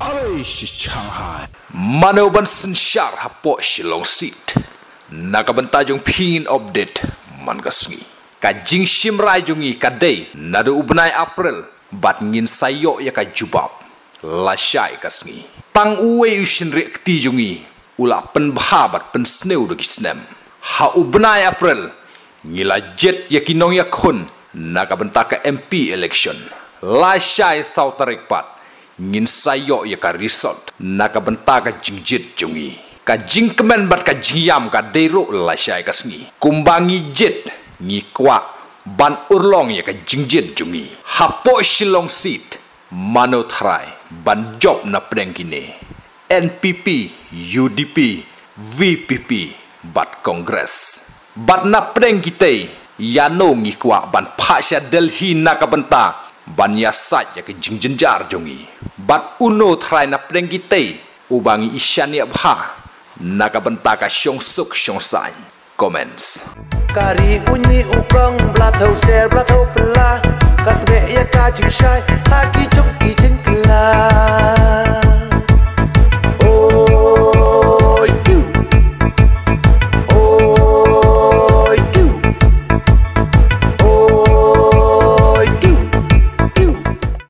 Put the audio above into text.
Mano ban sensyar hapo silong sit. Naga bentajung pingin update man kasngi. Kajing simrai jungi kadai nado ubnai April bat ngin sayo ya ka jubab. Lasyai kasngi. Tang uwe usin rekti jungi ula penbahabat pensneu dogi snem. Ha ubnai April ngila jet ya kinong ya kun naga bentaka MP election. Lasyai sautarik pat ngin sayo ya ka result naga bentaka jingjit jungi. Kajing kemen bat kajing yam ka dero lasyai kasngi. Kumbangi jet ngi kwa ban urlong ya ka jingjit jungi. Hapo silong sit mano try ban job na preng kini. NPP, UDP, VPP bat kongres. Bat na preng kita yano ngi kwa ban pasya Delhi na ka benta ban yasat ya ka jingjenjar jungi. Bat uno try na preng kita ubangi isyani abha naga bentaka syong suk syong san. Comments. Kari unyi ukong blathau ser blathau pela katbe ya kajing shai haki chuk